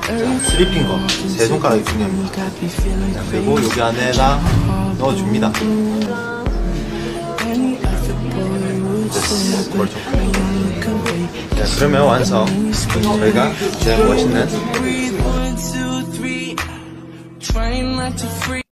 스리핑거 세 손가락이 중요합니다. 그리고 여기 안에다 넣어줍니다. 됐어. 자, 그러면 완성. 저희가 이제 멋있는